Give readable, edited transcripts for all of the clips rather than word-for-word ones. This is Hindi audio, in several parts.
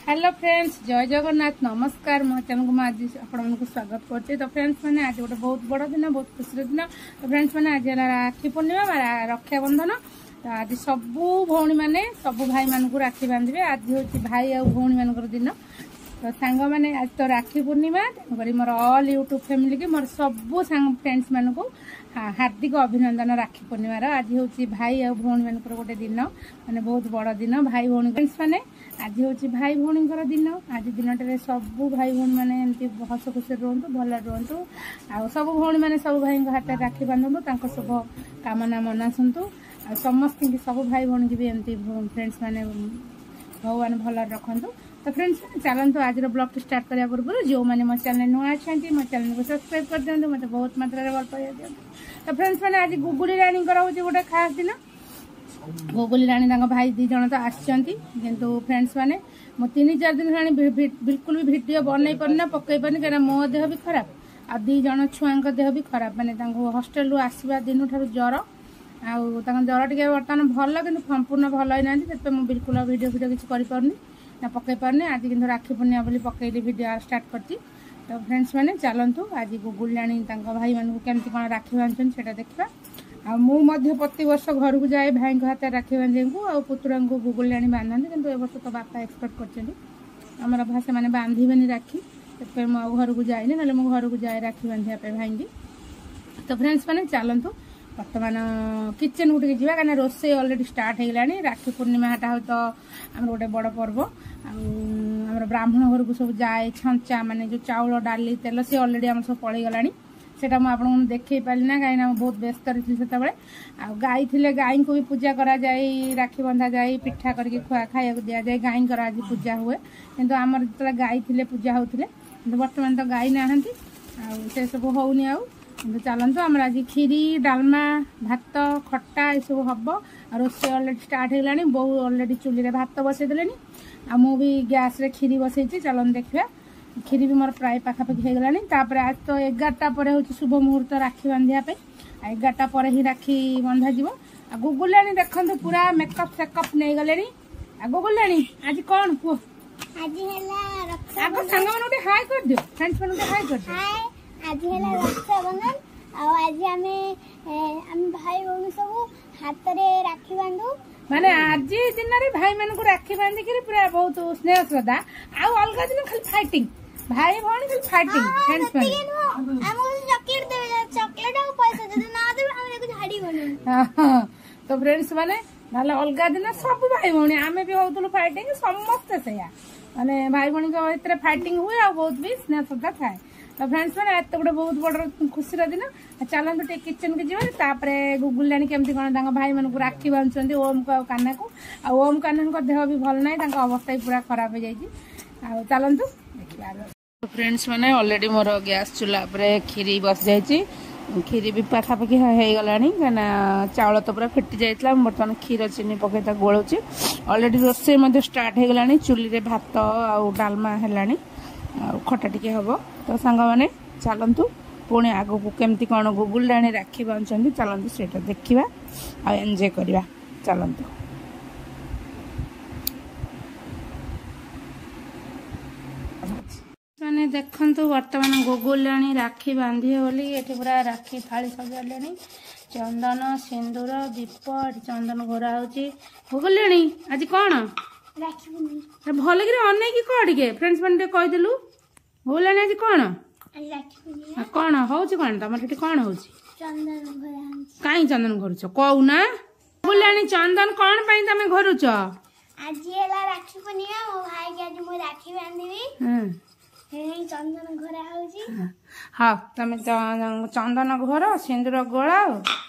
हेलो फ्रेंड्स, जय जगन्नाथ, नमस्कार। मो चैनल को आज आपको स्वागत करते। तो फ्रेंड्स मैंने आज गोटे बहुत बड़ दिन, बहुत खुशी दिन। तो फ्रेंड्स मैंने आज राखी पूर्णिमा रक्षाबंधन। तो आज सबू भौणी मैंने सबू भाई मानक राखी बांधे। आज हूँ भाई और भौणी मान दिन। तो सांग मैंने आज तो राखी पूर्णिमा, तेणुक मोर ऑल यूट्यूब फैमिली की मोर सबू सांग फ्रेंड्स मान को हार्दिक अभिनंदन। राखी पूर्णिमार आज हूँ भाई और भौणी मान गोटे दिन, माने बहुत बड़ दिन। भाई भौणी फ्रेंड्स मैंने आज हूँ भाई भौणी दिन। आज दिन सबू भाई भौणी मैंने एमती हस खुशी रुहतु, भल रुहतु। आ सब भौणी मैंने सब भाई हाथ राखी बांधतु, शुभ कामना मनासतु। आ समस्त सब भाई भौणी की भी एमती फ्रेंड्स मैंने भगवान भल रखु। तो फ्रेंड्स चलते आज ब्लॉग स्टार्ट करने पूर्व जो मैंने मो चैनल नुआ अच्छा मो चैनल को सब्सक्राइब कर दिखाते, मत बहुत मात्रा भल पाइबा दिखाते। तो फ्रेंड्स मैंने आज गुगुली राणी हूँ गोटे खास दिन। गुगुली राणी भाई दी जन तो आसती, किंतु फ्रेंड्स मैंने मो 3-4 दिन हेल्ला बिल्कुल भी वीडियो बनई पारना पकई पारनी, कहीं मो देह भी खराब आ दी जन छुआ देह भी खराब। मैंने हॉस्टेल आसवा दिन ठार ज्वर आउ ज्वर टे बर्तमान भल, कि संपूर्ण भल ही ना, मुझे बिल्कुल वीडियो किसी कर ना पकई पारनी। आज किंतु राखी पूर्णिमा बोली पकईली वीडियो स्टार्ट करती। तो फ्रेंड्स मैंने चलतु आज गुगुली राणी भाई मान केमती कौन राखी बांधुन से देखा। आ मुझे प्रति वर्ष घर को जाए भाई हाथ राखी बांधे को आ पुतुरा को गुगुली राणी बांधते, किंतु ए वर्ष तो बापा एक्सपेक्ट करमर भाषा मैंने बांधे राखी, से घर को जाए ना मो घर को जाए राखी बांधे भाई की। तो फ्रेंड्स मैंने चलतु बर्तमान किचन को जा, कहीं रोसे अलरेडी स्टार्ट होगा। राखी पूर्णिमा हटा तो आम गोटे बड़ पर्व। आम ब्राह्मण घर को सब जाए छंचा माने जो चाउल डाली तेल सी अलरेडी आम सब पड़े गला। सेटा मुझे देखे पारि ना, कहीं बहुत व्यस्त रही से गाई थे। गाई को भी पूजा करा जाए, राखी बंधा जाए, पिठा करके खाया दि जाए। गाई आज पूजा हुए, किंतु आमर जो गाई थे पूजा होते, बर्तमान तो गाई ना से सब होनी आउ। चलतु आम आज खीरी डालमा भात खट्टा ये सब हम। रोसे अलरेडी स्टार्ट होगा। बो अलरेडी चुली भात बसई दे भी गैस रे खीरी बसई। चलन देखा खीरी भी मोर प्राय पाखापाखि हो गला। आज तो 11टा पर हूँ शुभ मुहूर्त राखी बांधिया। 11टा पर ही राखी बंधा जीव। गुगुली राणी देखते पूरा मेकअप सेकअप नहीं गले। गुगुली राणी आज कौन कह सांग मैंने हाई कर दियो, फ्रेंड्स मैंने हाई कर दियो। आज है रक्षाबंधन। आज आम भाई भौणी सब हाथ में राखी बांधु। माने आज दिन भाई मान को राखी बांधिक पूरा बहुत स्नेह श्रद्धा। आउ अलग दिन खाली फाइटिंग, भाई भौणी खाली फाइटिंग। फ्रेंड्स तो फ्रेंड्स माने अलग दिन सब भाई भौणी आमे भी होतलु फाइटिंग, समस्त से माने भाई भौणी भीतर फाइटिंग हुए आ बहुत भी स्नेह श्रद्धा थाए। तो फ्रेंड्स मैंने आज तो गोटे बहुत बड़ खुशी दिन। चलते टे किचन के जी। गुगुली राणी केमती कौन भाई मान को राखी बांधुंट ओम को कान्हा को। ओम कान्हा देह भी भल ना, अवस्था भी पूरा खराब हो जाए। चलतु देखा। फ्रेंड्स मैंने अलरेडी मोर गैस चूल्हा पर खीरी बस जाइए। खीरी भी पाखापाखि हो गला, कहीं चाउल तो पूरा फिटी जाइए। बर्तमान क्षीर चीनी पकई गोलुची। अलरेडी रोसे स्टार्ट हो गला। चुली भात आउ डालमा है, खटा टिके हम। तो सांग मैंने चलतु पुणी आग को केमती कौन गुगुली राणी राखी बांधुंट चलतु से देखा आ एंजॉय करवा। चलतु मैंने देखु बर्तमान गुगुली राणी राखी बांधे बोली ये पूरा राखी थाली सजाले। चंदन सिंदूर दीप चंदन घोरा हो। गुगुली राणी आज कौन राखी भल कि अनेक कह टे फ्रेंड्स मैंने कहीदेलु। गुगुली राणी आज कौन कौन हूँ कौन तुम ये कौन हो कहीं चंदन घरुच कहूना। गुगुली राणी चंदन कौन तुम घरुच? आज राखी पूर्णिमा मो भाई के आज मु राखी बांधीबी। चंदन घोरा होउची। हाँ तुम चंदन घोर सिंदूर गोला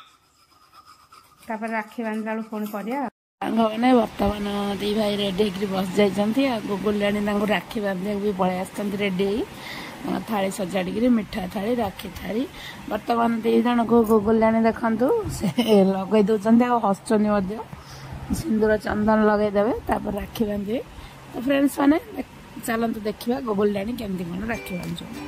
राखी बांधला फोन कर। मैंने बर्तमान दी भाई रेडी बस जाइए। गुगुली राणी राखी बांधे भी पलि आसती रेडी थाली सजाड़ी मिठा थाली राखी थाली। बर्तमान दी जन को गुगुली राणी देखु से लगे दौरान हसुच्च सिंदूर चंदन लगेदेवे राखी बांधे। तो फ्रेंड्स मैंने चलते देखा गुगुली राणी केमती कौन राखी बांधुं।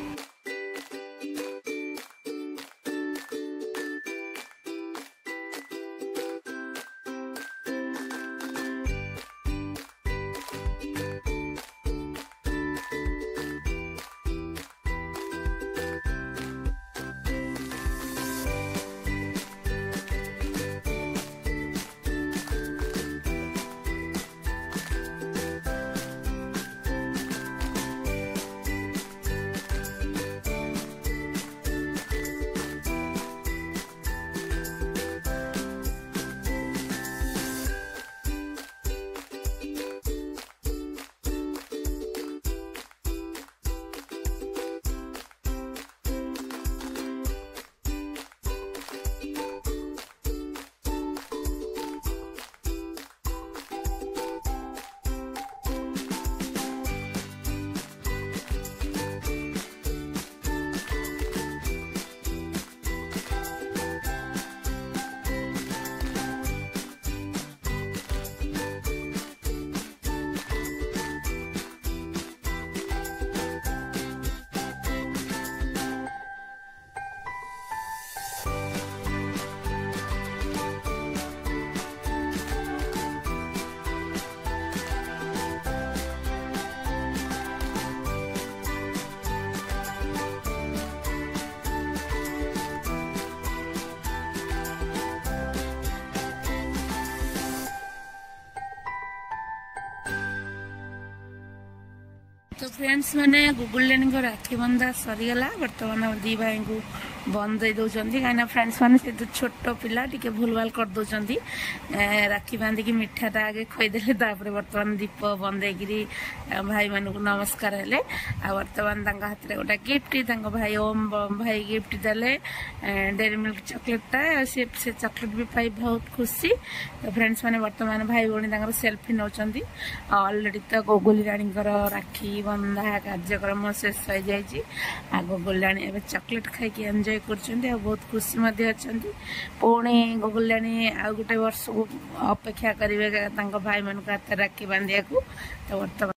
तो फ्रेंड्स मैंने गुगुल रानी को राखी बंधा सरीगला बर्तमान दी भाई को बंद दौरान कहीं फ्रेंड्स मैंने से तो छोट पिला टी भूलभाल कर दौरान राखी बांधिकी मिठाटा आगे खुईदे बर्तमान दीप बंद भाई मान को नमस्कार हेले बर्तमान हाथ में गोटे गिफ्ट भाई ओम भाई गिफ्ट देले डेरी मिल्क चॉकलेटा से चॉकलेट भी पाई बहुत खुशी। तो फ्रेंड्स मैंने बर्तमान भाई भौणी सेल्फी नौ ऑलरेडी तो गुगुल रानी राखी बंधा कार्यक्रम शेष हो जाए गुगुल रानी चॉकलेट खाई एंजॉय कर बहुत खुशी पुणी गुगुल रानी आउ गोटे वर्ष को अपेक्षा करेंगे भाई मान हाथ राखी बांधिया। तो बर्तमान